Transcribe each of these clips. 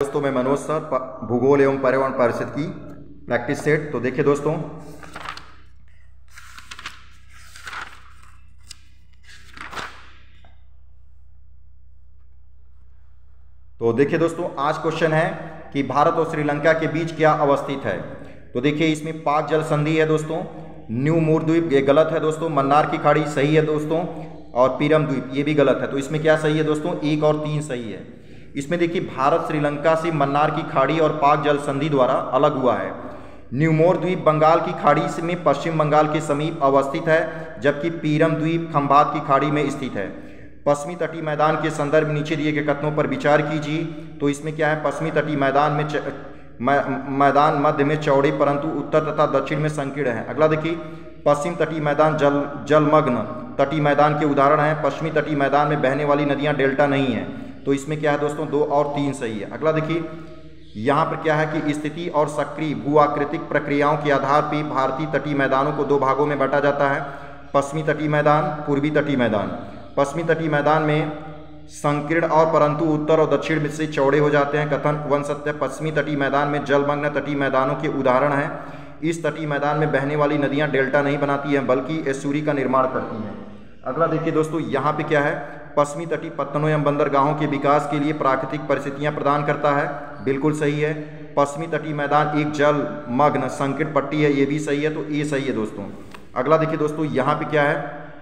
दोस्तों मैं मनोज सर भूगोल एवं पर्यावरण परिषद की प्रैक्टिस सेट। तो देखिए दोस्तों, आज क्वेश्चन है कि भारत और श्रीलंका के बीच क्या अवस्थित है। तो देखिए इसमें पाक जल संधि है दोस्तों, न्यू मूर द्वीप ये गलत है दोस्तों, मन्नार की खाड़ी सही है दोस्तों, और पीरम द्वीप ये भी गलत है। तो इसमें क्या सही है दोस्तों, 1 और 3 सही है। इसमें देखिए भारत श्रीलंका से मन्नार की खाड़ी और पाक जल संधि द्वारा अलग हुआ है। न्यूमोर द्वीप बंगाल की खाड़ी में पश्चिम बंगाल के समीप अवस्थित है, जबकि पीरम द्वीप खंबात की खाड़ी में स्थित है। पश्चिमी तटीय मैदान के संदर्भ में नीचे दिए गए कथनों पर विचार कीजिए। तो इसमें क्या है, पश्चिमी तटीय मैदान में मैदान मध्य में चौड़े परंतु उत्तर तथा दक्षिण में संकीर्ण है। अगला देखिए, पश्चिम तटीय मैदान जलमग्न तटीय मैदान के उदाहरण हैं। पश्चिमी तटीय मैदान में बहने वाली नदियां डेल्टा नहीं है। तो इसमें क्या है दोस्तों, 2 और 3 सही है। अगला देखिए, यहाँ पर क्या है कि स्थिति और सक्रिय भूआकृतिक प्रक्रियाओं के आधार पर भारतीय तटीय मैदानों को 2 भागों में बांटा जाता है, पश्चिमी तटीय मैदान, पूर्वी तटीय मैदान। पश्चिमी तटीय मैदान में संकीर्ण और परंतु उत्तर और दक्षिण में से चौड़े हो जाते हैं। कथन 1 सत्य। पश्चिमी तटीय मैदान में जलमग्न तटीय मैदानों के उदाहरण हैं। इस तटीय मैदान में बहने वाली नदियां डेल्टा नहीं बनाती हैं बल्कि एस्चुरी का निर्माण करती हैं। अगला देखिए दोस्तों, यहाँ पे क्या है, पश्चिमी तटीय पत्तनों एवं बंदरगाहों के विकास के लिए प्राकृतिक परिस्थितियां प्रदान करता है, बिल्कुल सही है। पश्चिमी तटीय मैदान एक जलमग्न संकीर्ण पट्टी है, ये भी सही है, तो ये सही है दोस्तों। अगला देखिए दोस्तों, यहाँ पे क्या है,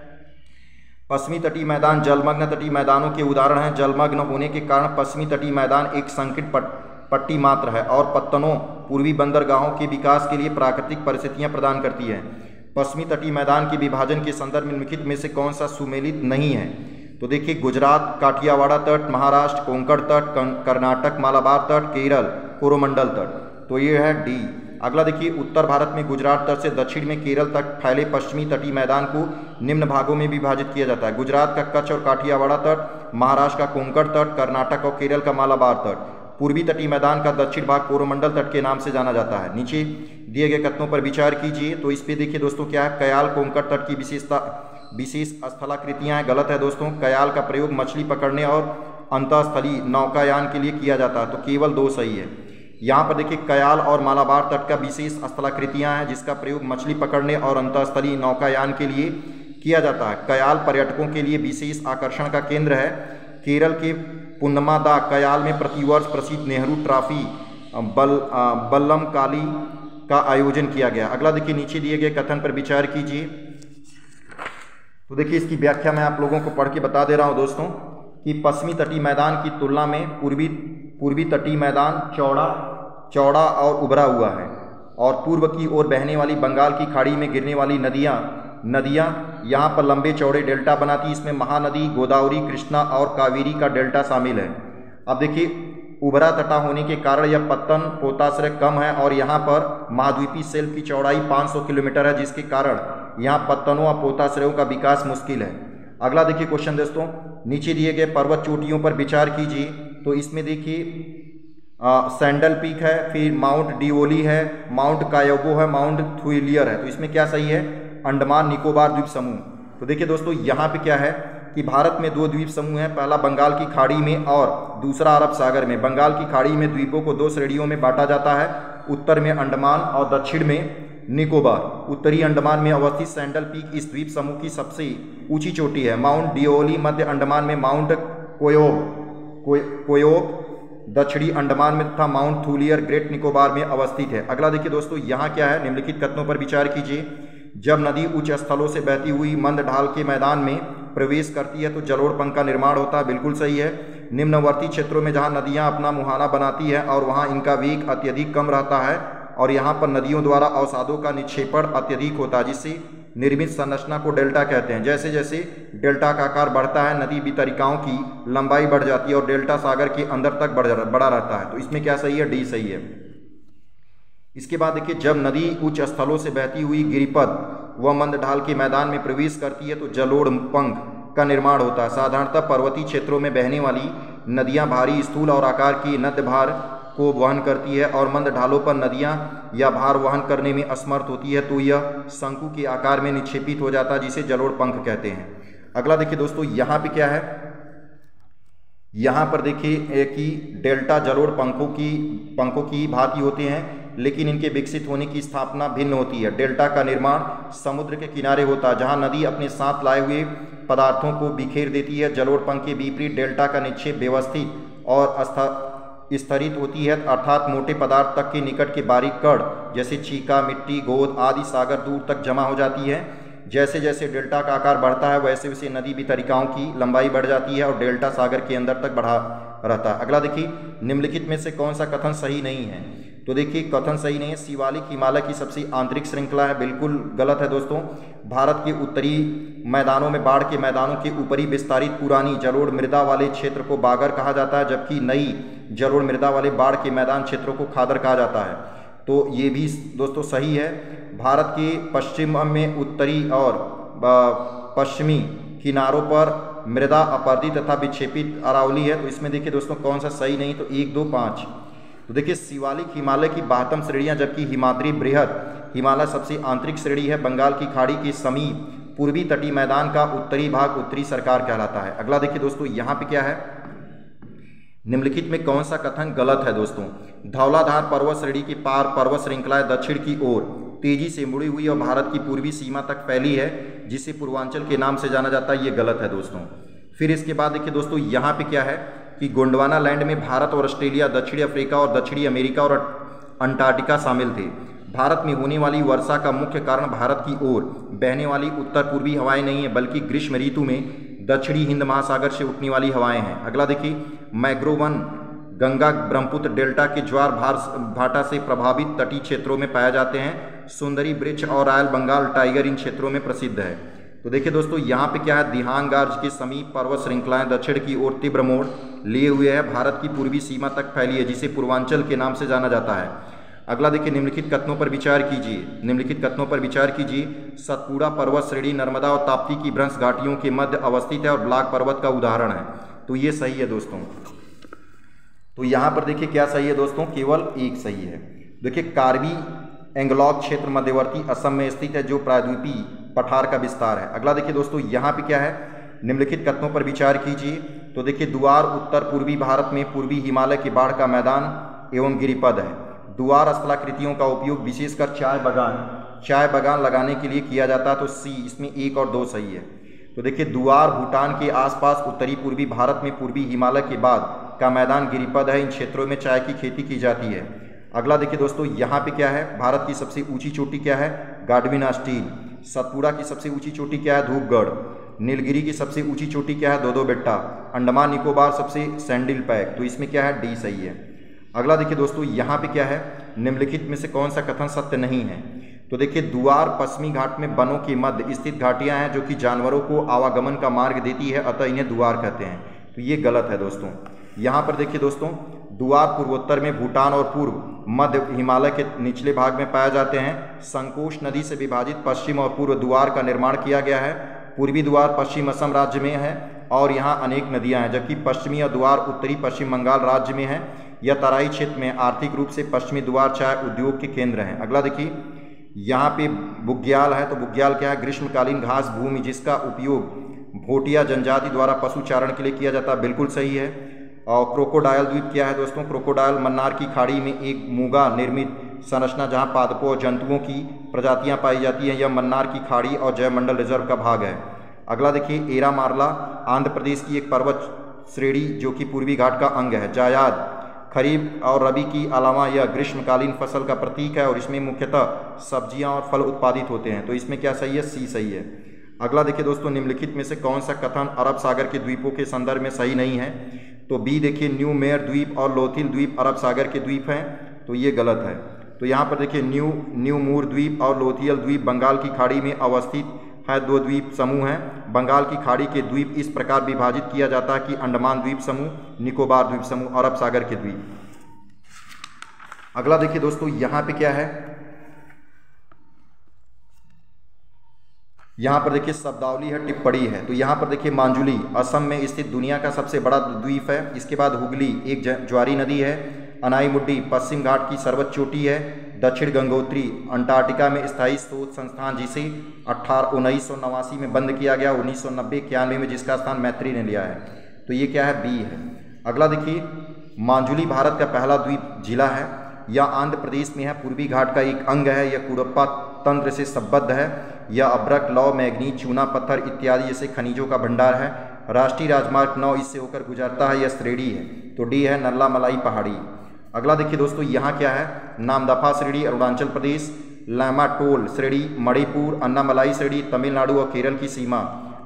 पश्चिमी तटीय मैदान जलमग्न तटीय मैदानों के उदाहरण हैं। जलमग्न होने के कारण पश्चिमी तटीय मैदान एक संकीर्ण पट्टी मात्र है और पत्तनों पूर्वी बंदरगाहों के विकास के लिए प्राकृतिक परिस्थितियां प्रदान करती है। पश्चिमी तटीय मैदान के विभाजन के संदर्भ में निम्नलिखित में से कौन सा सुमेलित नहीं है। तो देखिए, गुजरात काठियावाड़ तट, महाराष्ट्र कोंकण तट, कर्नाटक मालाबार तट, केरल कोरोमंडल तट। तो ये है डी। अगला देखिए, उत्तर भारत में गुजरात तट से दक्षिण में केरल तक फैले पश्चिमी तटीय मैदान को निम्न भागों में विभाजित किया जाता है। गुजरात का कच्छ और काठियावाड़ तट, महाराष्ट्र का कोंकण तट, कर्नाटक और केरल का मालाबार तट। पूर्वी तटीय मैदान का दक्षिण भाग कोरोमंडल तट के नाम से जाना जाता है। नीचे दिए गए कथनों पर विचार कीजिए। तो इस पे देखिए दोस्तों, क्या है, कयाल कोंकण तट की विशेष स्थलाकृतियां हैं, गलत है दोस्तों। कयाल का प्रयोग मछली पकड़ने और अंतःस्थलीय नौकायान के लिए किया जाता है, तो केवल 2 सही है। यहाँ पर देखिए, कयाल और मालाबार तट का विशेष स्थलाकृतियां हैं जिसका प्रयोग मछली पकड़ने और अंतःस्थलीय नौकायान के लिए किया जाता है। कयाल पर्यटकों के लिए विशेष आकर्षण का केंद्र है। केरल के पुन्नमादा कयाल में प्रतिवर्ष प्रसिद्ध नेहरू ट्रॉफी बल्लम काली का आयोजन किया गया। अगला देखिए, नीचे दिए गए कथन पर विचार कीजिए। तो देखिए, इसकी व्याख्या मैं आप लोगों को पढ़ के बता दे रहा हूँ दोस्तों कि पश्चिमी तटीय मैदान की तुलना में पूर्वी तटीय मैदान चौड़ा और उभरा हुआ है, और पूर्व की ओर बहने वाली बंगाल की खाड़ी में गिरने वाली नदियाँ यहाँ पर लंबे चौड़े डेल्टा बनाती। इसमें महानदी, गोदावरी, कृष्णा और कावेरी का डेल्टा शामिल है। अब देखिए, उभरा तटा होने के कारण यह पत्तन पोताश्रय कम है और यहाँ पर महाद्वीपीय शेल्फ की चौड़ाई 500 किलोमीटर है, जिसके कारण यहाँ पत्तनों और पोताश्रयों का विकास मुश्किल है। अगला देखिए क्वेश्चन दोस्तों, नीचे दिए गए पर्वत चोटियों पर विचार कीजिए। तो इसमें देखिए सैंडल पीक है, फिर माउंट डिओली है, माउंट कायोगो है, माउंट थुइलियर है। तो इसमें क्या सही है, अंडमान निकोबार द्वीप समूह। तो देखिए दोस्तों, यहाँ पे क्या है कि भारत में 2 द्वीप समूह हैं, पहला बंगाल की खाड़ी में और दूसरा अरब सागर में। बंगाल की खाड़ी में द्वीपों को 2 श्रेणियों में बांटा जाता है, उत्तर में अंडमान और दक्षिण में निकोबार। उत्तरी अंडमान में अवस्थित सैंडल पीक इस द्वीप समूह की सबसे ऊंची चोटी है। माउंट डिओली मध्य अंडमान में, माउंट कोयोब दक्षिणी अंडमान में तथा माउंट थुलियर ग्रेट निकोबार में अवस्थित है। अगला देखिए दोस्तों, यहाँ क्या है, निम्नलिखित कथनों पर विचार कीजिए। जब नदी उच्च स्थलों से बहती हुई मंद ढाल के मैदान में प्रवेश करती है तो जलोढ़ पंख का निर्माण होता है, बिल्कुल सही है। निम्नवर्ती क्षेत्रों में जहाँ नदियाँ अपना मुहाना बनाती है और वहाँ इनका वेग अत्यधिक कम रहता है और यहाँ पर नदियों द्वारा अवसादों का निक्षेपण अत्यधिक होता है, जिससे निर्मित संरचना को डेल्टा कहते हैं। जैसे जैसे डेल्टा का आकार बढ़ता है, नदी वितरिकाओं की लंबाई बढ़ जाती है और डेल्टा सागर के अंदर तक बड़ा रहता है। तो इसमें क्या सही है, डी सही है। इसके बाद देखिए, जब नदी उच्च स्थलों से बहती हुई गिरिपथ व मंद ढाल के मैदान में प्रवेश करती है तो जलोढ़ पंख का निर्माण होता है। साधारणतः पर्वतीय क्षेत्रों में बहने वाली नदियां भारी, स्थूल और आकार की नद्य भार को वहन करती है और मंद ढालों पर नदियां या भार वहन करने में असमर्थ होती है, तो यह शंकु के आकार में निक्षेपित हो जाता है, जिसे जलोढ़ पंख कहते हैं। अगला देखिए दोस्तों, यहाँ पे क्या है, यहाँ पर देखिए कि डेल्टा जलोढ़ पंखों की भांति होते हैं, लेकिन इनके विकसित होने की स्थापना भिन्न होती है। डेल्टा का निर्माण समुद्र के किनारे होता है, जहाँ नदी अपने साथ लाए हुए पदार्थों को बिखेर देती है। जलोढ़ पंख के विपरीत डेल्टा का निक्षेप व्यवस्थित और स्तरित होती है, अर्थात मोटे पदार्थ तक के निकट के बारीक कण जैसे चीका, मिट्टी, गोद आदि सागर दूर तक जमा हो जाती है। जैसे जैसे डेल्टा का आकार बढ़ता है वैसे वैसे नदी वितरिकाओं की लंबाई बढ़ जाती है और डेल्टा सागर के अंदर तक बढ़ा रहता है। अगला देखिए, निम्नलिखित में से कौन सा कथन सही नहीं है? तो देखिए कथन सही नहीं है, शिवालिक हिमालय की सबसे आंतरिक श्रृंखला है, बिल्कुल गलत है दोस्तों। भारत के उत्तरी मैदानों में बाढ़ के मैदानों के ऊपरी विस्तारित पुरानी जलोढ़ मृदा वाले क्षेत्र को बागर कहा जाता है, जबकि नई जलोढ़ मृदा वाले बाढ़ के मैदान क्षेत्रों को खादर कहा जाता है। तो ये भी दोस्तों सही है। भारत के पश्चिम में उत्तरी और पश्चिमी किनारों पर मृदा अपर्दित तथा विक्षेपित अरावली है। तो इसमें देखिए दोस्तों कौन सा सही नहीं, तो 1, 2, 5। तो देखिए शिवालिक हिमालय की 72 श्रेणियाँ, जबकि हिमाद्री बृहद हिमालय सबसे आंतरिक श्रेणी है। बंगाल की खाड़ी के समीप पूर्वी तटीय मैदान का उत्तरी भाग उत्तरी सरकार कहलाता है। अगला देखिए दोस्तों, यहाँ पे क्या है, निम्नलिखित में कौन सा कथन गलत है दोस्तों? धौलाधार पर्वत श्रेणी की पार पर्वत श्रृंखलाएं दक्षिण की ओर तेजी से मुड़ी हुई और भारत की पूर्वी सीमा तक फैली है, जिसे पूर्वांचल के नाम से जाना जाता है। ये गलत है दोस्तों। फिर इसके बाद देखिए दोस्तों, यहाँ पे क्या है कि गोंडवाना लैंड में भारत और ऑस्ट्रेलिया, दक्षिणी अफ्रीका और दक्षिणी अमेरिका और अंटार्कटिका शामिल थे। भारत में होने वाली वर्षा का मुख्य कारण भारत की ओर बहने वाली उत्तर पूर्वी हवाएं नहीं है, बल्कि ग्रीष्म ऋतु में दक्षिणी हिंद महासागर से उठने वाली हवाएं हैं। अगला देखिए, मैग्रोवन गंगा ब्रह्मपुत्र डेल्टा के ज्वार भाटा से प्रभावित तटीय क्षेत्रों में पाए जाते हैं। सुंदरी वृक्ष और रॉयल बंगाल टाइगर इन क्षेत्रों में प्रसिद्ध है। तो देखिए दोस्तों, यहाँ पे क्या है, दिहांग गार्ज के समीप पर्वत श्रृंखलाएं दक्षिण की ओर तीव्र मोड़ लिए हुए है, भारत की पूर्वी सीमा तक फैली है, जिसे पूर्वांचल के नाम से जाना जाता है। अगला देखिए, निम्नलिखित कथनों पर विचार कीजिए। सतपुड़ा पर्वत श्रेणी नर्मदा और ताप्ती की भ्रंश घाटियों के मध्य अवस्थित है और ब्लैक पर्वत का उदाहरण है। तो ये सही है दोस्तों। तो यहाँ पर देखिए क्या सही है दोस्तों, केवल एक सही है। देखिए, कार्बी एंगलॉग क्षेत्र मध्यवर्ती असम में स्थित है, जो प्रायद्वीपीय पठार का विस्तार है। अगला देखिए दोस्तों, यहाँ पे क्या है, निम्नलिखित कथनों पर विचार कीजिए। तो देखिए, दुआर उत्तर पूर्वी भारत में पूर्वी हिमालय के बाढ़ का मैदान एवं गिरिपद है। दुआर स्थलाकृतियों का उपयोग विशेषकर चाय बगान लगाने के लिए किया जाता है। तो सी, इसमें 1 और 2 सही है। तो देखिए, दुआर भूटान के आसपास उत्तरी पूर्वी भारत में पूर्वी हिमालय के बाद का मैदान गिरिपद है। इन क्षेत्रों में चाय की खेती की जाती है। अगला देखिए दोस्तों, यहाँ पे क्या है, भारत की सबसे ऊंची चोटी क्या है, गाडविन अस्टीन। सतपुड़ा की सबसे ऊंची चोटी क्या है, धूपगढ़। नीलगिरी की सबसे ऊंची चोटी क्या है, दोदो बेट्टा। अंडमान निकोबार सबसे सैंडिल पैक। तो इसमें क्या है, डी सही है। अगला देखिए दोस्तों, यहाँ पे क्या है, निम्नलिखित में से कौन सा कथन सत्य नहीं है? तो देखिए, दुआर पश्चिमी घाट में वनों के मध्य स्थित घाटियाँ हैं, जो कि जानवरों को आवागमन का मार्ग देती है, अतः इन्हें दुआर कहते हैं। तो ये गलत है दोस्तों। यहाँ पर देखिए दोस्तों, दुआर पूर्वोत्तर में भूटान और पूर्व मध्य हिमालय के निचले भाग में पाए जाते हैं। संकोश नदी से विभाजित पश्चिम और पूर्व दुआर का निर्माण किया गया है। पूर्वी द्वार पश्चिम असम राज्य में है और यहाँ अनेक नदियाँ हैं, जबकि पश्चिमी द्वार उत्तरी पश्चिम बंगाल राज्य में है। यह तराई क्षेत्र में आर्थिक रूप से पश्चिमी द्वार चाय उद्योग के केंद्र हैं। अगला देखिए, यहाँ पे बुग्याल है। तो बुग्याल क्या है, ग्रीष्मकालीन घास भूमि, जिसका उपयोग भोटिया जनजाति द्वारा पशुचारण के लिए किया जाता है। बिल्कुल सही है। और क्रोकोडायल द्वीप क्या है दोस्तों? क्रोकोडायल मन्नार की खाड़ी में एक मूंगा निर्मित संरचना, जहाँ पादपों और जंतुओं की प्रजातियाँ पाई जाती हैं। यह मन्नार की खाड़ी और जयमंडल रिजर्व का भाग है। अगला देखिए, एरा मारला आंध्र प्रदेश की एक पर्वत श्रेणी, जो कि पूर्वी घाट का अंग है। जायद खरीफ और रबी की अलावा यह ग्रीष्मकालीन फसल का प्रतीक है और इसमें मुख्यतः सब्जियां और फल उत्पादित होते हैं। तो इसमें क्या सही है? सी सही है। अगला देखिए दोस्तों, निम्नलिखित में से कौन सा कथन अरब सागर के द्वीपों के संदर्भ में सही नहीं है? तो बी देखिए, न्यू मेयर द्वीप और लोथिल द्वीप अरब सागर के द्वीप हैं। तो ये गलत है। तो यहाँ पर देखिए, न्यू मूर द्वीप और लोथियल द्वीप बंगाल की खाड़ी में अवस्थित है। 2 द्वीप समूह हैं। बंगाल की खाड़ी के द्वीप इस प्रकार विभाजित किया जाता है कि अंडमान द्वीप समूह, निकोबार द्वीप समूह, अरब सागर के द्वीप। अगला देखिए दोस्तों, यहाँ पे क्या है, यहाँ पर देखिए शब्दावली है, टिप्पणी है। तो यहाँ पर देखिए, मांजुली असम में स्थित दुनिया का सबसे बड़ा द्वीप है। इसके बाद हुगली एक ज्वारी नदी है। अनाईमुड्डी पश्चिम घाट की सर्वोच्च चोटी है। दक्षिण गंगोत्री अंटार्कटिका में स्थायी शोध संस्थान, जिसे 1989 में बंद किया गया, 1990-91 में जिसका स्थान मैत्री ने लिया है। तो ये क्या है? बी है। अगला देखिए, मांजुली भारत का पहला द्वीप जिला है, यह आंध्र प्रदेश में है, पूर्वी घाट का एक अंग है, यह कुडप्पा तंत्र से संबद्ध है, यह अभ्रक, लौह, मैग्नीज, चूना पत्थर इत्यादि जैसे खनिजों का भंडार है। राष्ट्रीय राजमार्ग 9 इससे होकर गुजरता है, यह श्रेणी है, तो डी है नल्ला मलाई पहाड़ी। अगला देखिए दोस्तों, यहाँ क्या है, नामदफा श्रेणी अरुणाचल प्रदेश, लामाटोल श्रेणी मणिपुर, अन्नामलाई श्रेणी तमिलनाडु और केरल की सीमा,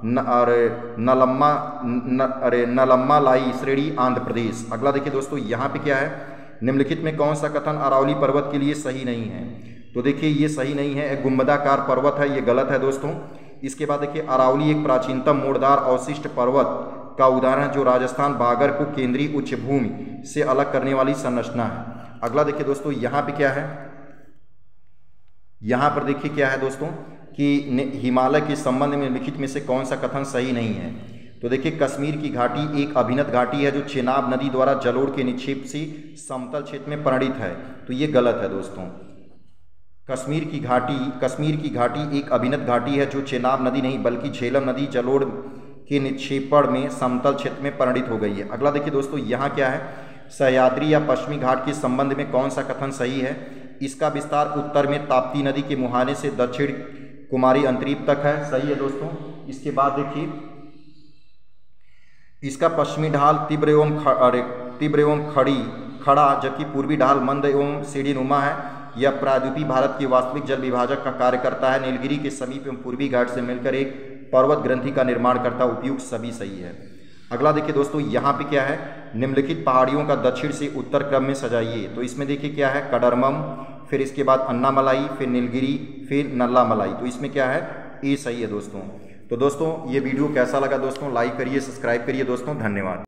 नलम्मा लाई श्रेणी आंध्र प्रदेश। अगला देखिए दोस्तों, यहाँ पे क्या है, निम्नलिखित में कौन सा कथन अरावली पर्वत के लिए सही नहीं है? तो देखिए ये सही नहीं है, एक गुंबदाकार पर्वत है, ये गलत है दोस्तों। इसके बाद देखिए, अरावली एक प्राचीनतम मोड़दार अवशिष्ट पर्वत का उदाहरण है जो राजस्थान भागर को केंद्रीय उच्च भूमि से अलग करने वाली संरचना है। अगला देखिए दोस्तों, यहाँ पे क्या है, यहाँ पर देखिए क्या है दोस्तों कि हिमालय के संबंध में निम्नलिखित में से कौन सा कथन सही नहीं है? तो देखिए, कश्मीर की घाटी एक अभिनत घाटी है जो चेनाब नदी द्वारा जलोढ़ के निक्षेप से समतल क्षेत्र में परिणित है, तो ये गलत है दोस्तों। कश्मीर की घाटी एक अभिनत घाटी है जो चेनाब नदी नहीं बल्कि झेलम नदी जलोढ़ के निक्षेपण में समतल क्षेत्र में परिणित हो गई है। अगला देखिए दोस्तों, यहाँ क्या है, सह्याद्री या पश्चिमी घाट के संबंध में कौन सा कथन सही है? इसका विस्तार उत्तर में ताप्ती नदी के मुहाने से दक्षिण कुमारी अंतरीप तक है, सही है दोस्तों। इसके बाद देखिए, इसका पश्चिमी ढाल तीव्र एवं खड़ा जबकि पूर्वी ढाल मंद एवं सीढ़ीनुमा है। यह प्रायद्वीपीय भारत के वास्तविक जल विभाजक का कार्य करता है। नीलगिरी के समीप एवं पूर्वी घाट से मिलकर एक पर्वत ग्रंथि का निर्माण करता, उपयुक्त सभी सही है। अगला देखिए दोस्तों, यहाँ पे क्या है, निम्नलिखित पहाड़ियों का दक्षिण से उत्तर क्रम में सजाइए। तो इसमें देखिए क्या है, कडरमम, फिर इसके बाद अन्नामलाई, फिर नीलगिरी, फिर नल्लामलाई। तो इसमें क्या है, ए सही है दोस्तों। तो दोस्तों ये वीडियो कैसा लगा दोस्तों, लाइक करिए, सब्सक्राइब करिए दोस्तों, धन्यवाद।